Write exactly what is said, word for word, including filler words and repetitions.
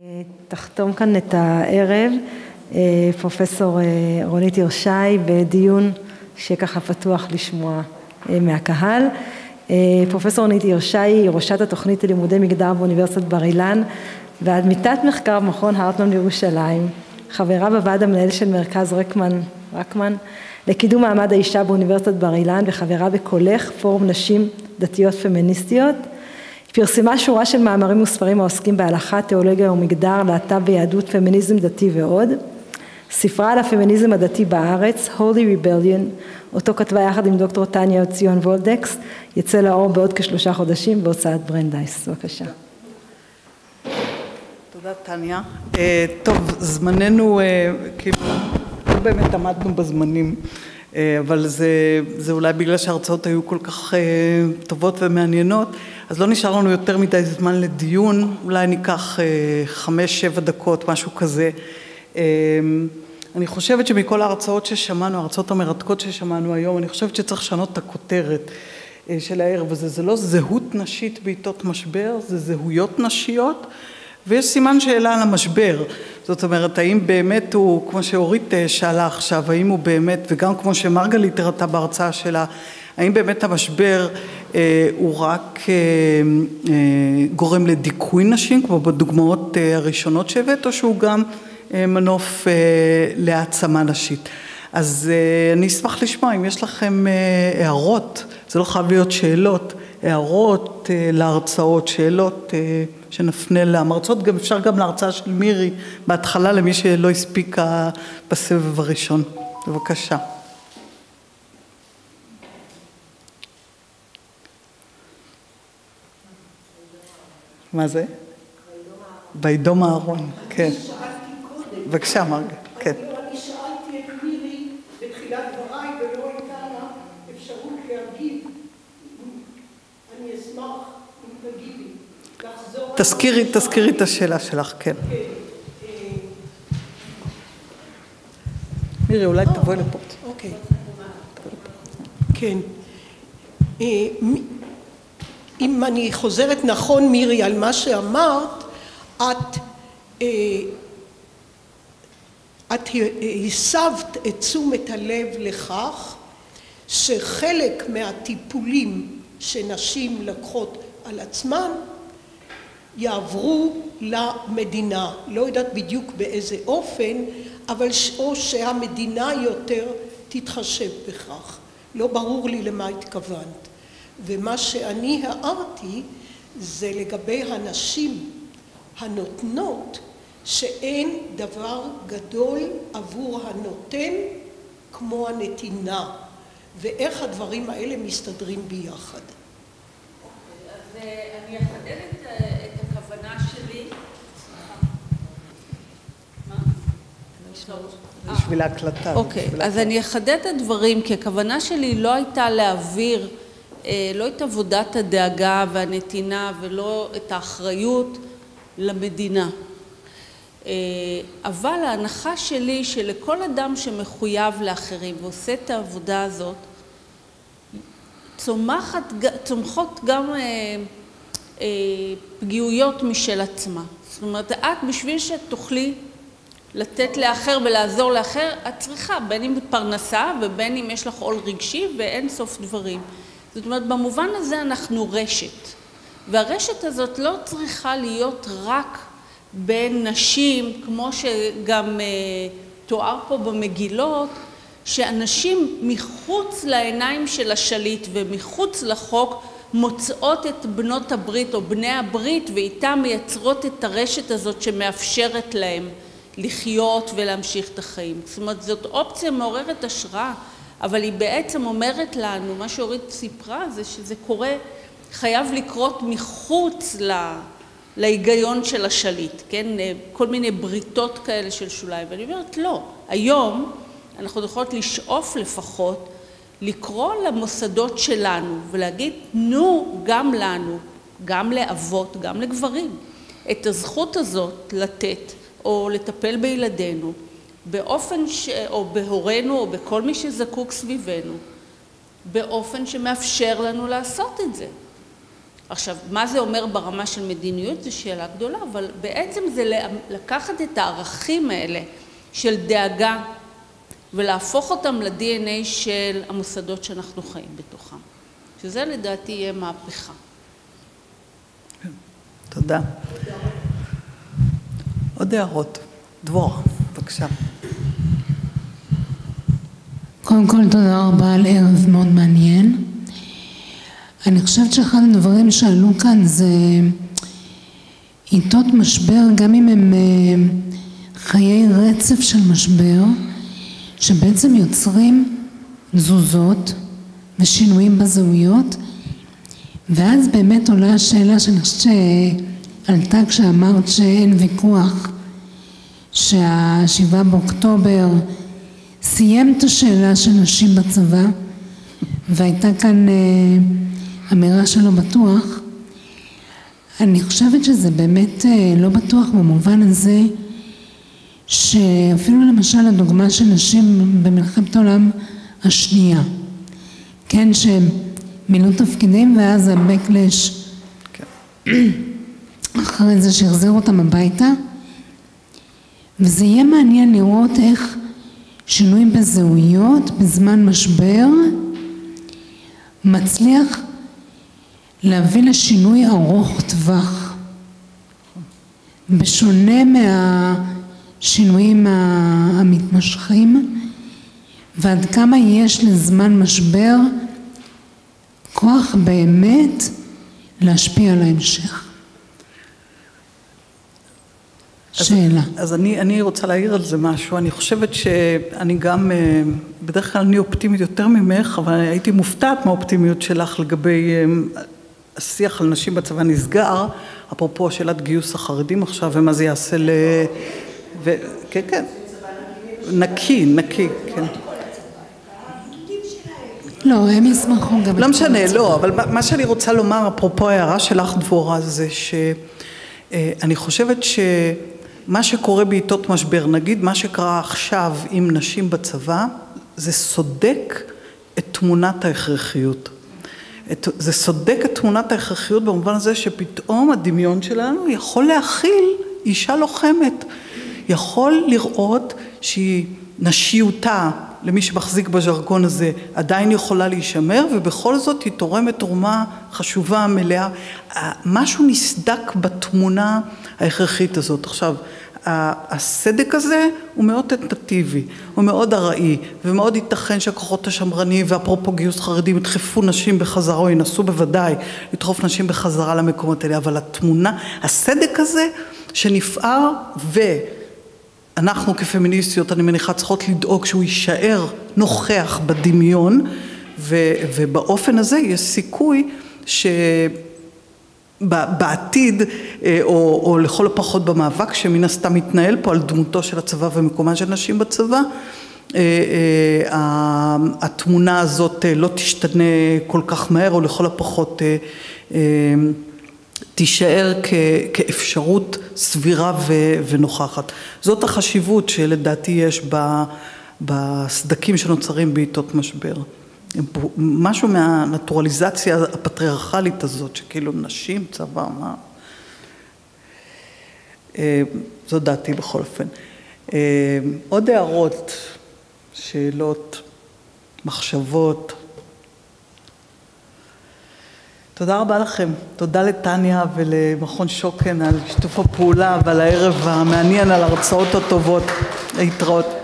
תחתום כאן את הערב פרופסור רונית ירשי בדיון שככה פתוח לשמוע מהקהל. פרופסור רונית ירשי היא ראשת התוכנית ללימודי מגדר באוניברסיטת בר אילן ועמיתת מחקר במכון הרטמן בירושלים, חברה בוועד המנהל של מרכז רקמן, רקמן לקידום מעמד האישה באוניברסיטת בר אילן וחברה בקולך פורום נשים דתיות פמיניסטיות. פרסמה שורה של מאמרים וספרים העוסקים בהלכה, תיאולוגיה ומגדר, להט"ב ויהדות, פמיניזם דתי ועוד. ספרה על הפמיניזם הדתי בארץ, Holy Rebellion, אותו כתבה יחד עם דוקטור טניה ציון וולדקס, יצא לאור בעוד כשלושה חודשים בהוצאת ברנדייס. בבקשה. תודה טניה. טוב, זמננו, כאילו, לא באמת עמדנו בזמנים, אבל זה, זה אולי בגלל שההרצאות היו כל כך טובות ומעניינות, אז לא נשאר לנו יותר מדי זמן לדיון, אולי ניקח חמש, שבע דקות, משהו כזה. אני חושבת שמכל ההרצאות ששמענו, ההרצאות המרתקות ששמענו היום, אני חושבת שצריך לשנות את הכותרת של הערב הזה. זה לא זהות נשית בעיתות משבר, זה זהויות נשיות, ויש סימן שאלה על המשבר. זאת אומרת, האם באמת הוא, כמו שאורית שאלה עכשיו, האם הוא באמת, וגם כמו שמרגלית הראתה בהרצאה שלה, האם באמת המשבר אה, הוא רק אה, אה, גורם לדיכוי נשים, כמו בדוגמאות אה, הראשונות שהבאת, או שהוא גם אה, מנוף אה, להעצמה נשית. אז אה, אני אשמח לשמוע אם יש לכם אה, הערות, זה לא חייב להיות שאלות, הערות אה, להרצאות, שאלות אה, שנפנה למרצות, גם אפשר גם להרצאה של מירי בהתחלה למי שלא הספיקה בסבב הראשון. בבקשה. מה זה? בידום הארון, כן. בבקשה, מרגלית, כן. אני שאלתי את מירי בתחילת דבריי ולא הייתה לה אפשרות להגיב. אני אשמח אם תגיבי. תזכירי, תזכירי את השאלה שלך, כן. מירי, אולי תבואי לפה. אוקיי. כן. אם אני חוזרת נכון, מירי, על מה שאמרת, את, את הסבת את תשומת הלב לכך שחלק מהטיפולים שנשים לקחות על עצמן יעברו למדינה. לא יודעת בדיוק באיזה אופן, אבל או שהמדינה יותר תתחשב בכך. לא ברור לי למה התכוונת. ומה שאני הערתי זה לגבי הנשים הנותנות, שאין דבר גדול עבור הנותן כמו הנתינה, ואיך הדברים האלה מסתדרים ביחד. אז אני אחדד את הכוונה שלי. מה? בשביל ההקלטה. אוקיי, אז אני אחדד את הדברים, כי הכוונה שלי לא הייתה להעביר לא את עבודת הדאגה והנתינה ולא את האחריות למדינה. אבל ההנחה שלי שלכל אדם שמחויב לאחרים ועושה את העבודה הזאת, צומחת, צומחות גם פגיעויות משל עצמה. זאת אומרת, את בשביל שתוכלי לתת לאחר ולעזור לאחר, את צריכה בין אם פרנסה ובין אם יש לך עול רגשי ואין סוף דברים. זאת אומרת, במובן הזה אנחנו רשת, והרשת הזאת לא צריכה להיות רק בין נשים, כמו שגם אה, תואר פה במגילות, שאנשים מחוץ לעיניים של השליט ומחוץ לחוק מוצאות את בנות הברית או בני הברית, ואיתם מייצרות את הרשת הזאת שמאפשרת להם לחיות ולהמשיך את החיים. זאת אומרת, זאת אופציה מעוררת השראה, אבל היא בעצם אומרת לנו, מה שאורית סיפרה זה שזה קורה, חייב לקרות מחוץ לה, להיגיון של השליט, כן? כל מיני בריתות כאלה של שוליים. ואני אומרת, לא, היום אנחנו יכולות לשאוף לפחות, לקרוא למוסדות שלנו ולהגיד, תנו גם לנו, גם לאבות, גם לגברים, את הזכות הזאת לתת או לטפל בילדינו, באופן ש... או בהורינו או בכל מי שזקוק סביבנו, באופן שמאפשר לנו לעשות את זה. עכשיו, מה זה אומר ברמה של מדיניות? זו שאלה גדולה, אבל בעצם זה לקחת את הערכים האלה של דאגה ולהפוך אותם ל-די אן איי של המוסדות שאנחנו חיים בתוכם. שזה לדעתי יהיה מהפכה. תודה. עוד הערות. דבורה, בבקשה. קודם כל, תודה רבה על ערב מאוד מעניין. אני חושבת שאחד הדברים שעלו כאן זה עיתות משבר, גם אם הם חיי רצף של משבר, שבעצם יוצרים תזוזות ושינויים בזהויות, ואז באמת עולה השאלה שאני חושבת שעלתה כשאמרת שאין ויכוח, שהשבעה באוקטובר סיים את השאלה של נשים בצבא, והייתה כאן אמירה שלא בטוח. אני חושבת שזה באמת לא בטוח במובן הזה, שאפילו למשל הדוגמה של נשים במלחמת העולם השנייה, כן, שהם מילאו תפקידים ואז הבקלש אחרי זה שהחזירו אותם הביתה, וזה יהיה מעניין לראות איך שינויים בזהויות בזמן משבר מצליח להביא לשינוי ארוך טווח, בשונה מהשינויים המתמשכים, ועד כמה יש לזמן משבר כוח באמת להשפיע על ההמשך. שאלה. אז, אז אני, אני רוצה להעיר על זה משהו. אני חושבת שאני גם, בדרך כלל אני אופטימית יותר ממך, אבל הייתי מופתעת מהאופטימיות שלך לגבי השיח על נשים בצבא נסגר, אפרופו שאלת גיוס החרדים עכשיו, ומה זה יעשה ל... ו... כן, כן. נקי, נקי, כן. לא, הם ישמחו גם... לא משנה, לא, אבל מה שאני רוצה לומר, אפרופו ההערה שלך דבורה, זה שאני חושבת שמה שקורה בעיתות משבר, נגיד מה שקרה עכשיו עם נשים בצבא, זה סודק את תמונת ההכרחיות. את, זה סודק את תמונת ההכרחיות במובן הזה שפתאום הדמיון שלנו יכול להכיל אישה לוחמת, יכול לראות שהיא נשיותה, למי שמחזיק בז'רגון הזה, עדיין יכולה להישמר, ובכל זאת היא תורמת תרומה חשובה, מלאה. משהו נסדק בתמונה ההכרחית הזאת. עכשיו, הסדק הזה הוא מאוד טנטטיבי, הוא מאוד ארעי, ומאוד ייתכן שהכוחות השמרניים ואפרופו גיוס חרדים ידחפו נשים בחזרה, או ינסו בוודאי לדחוף נשים בחזרה למקומות האלה, אבל התמונה, הסדק הזה שנפער ו... אנחנו כפמיניסטיות, אני מניחה, צריכות לדאוג שהוא יישאר נוכח בדמיון, ובאופן הזה יש סיכוי שבעתיד, או, או לכל הפחות במאבק שמן הסתם מתנהל פה על דמותו של הצבא ומקומן של נשים בצבא, התמונה הזאת לא תשתנה כל כך מהר, או לכל הפחות תישאר כאפשרות סבירה ונוכחת. זאת החשיבות שלדעתי יש בסדקים שנוצרים בעיתות משבר. משהו מהנטורליזציה הפטריארכלית הזאת, שכאילו נשים, צבא, מה? זו דעתי בכל אופן. עוד הערות, שאלות, מחשבות. תודה רבה לכם. תודה לטניה ולמכון שוקן על שיתוף הפעולה ועל הערב המעניין, על הרצאות הטובות. להתראות.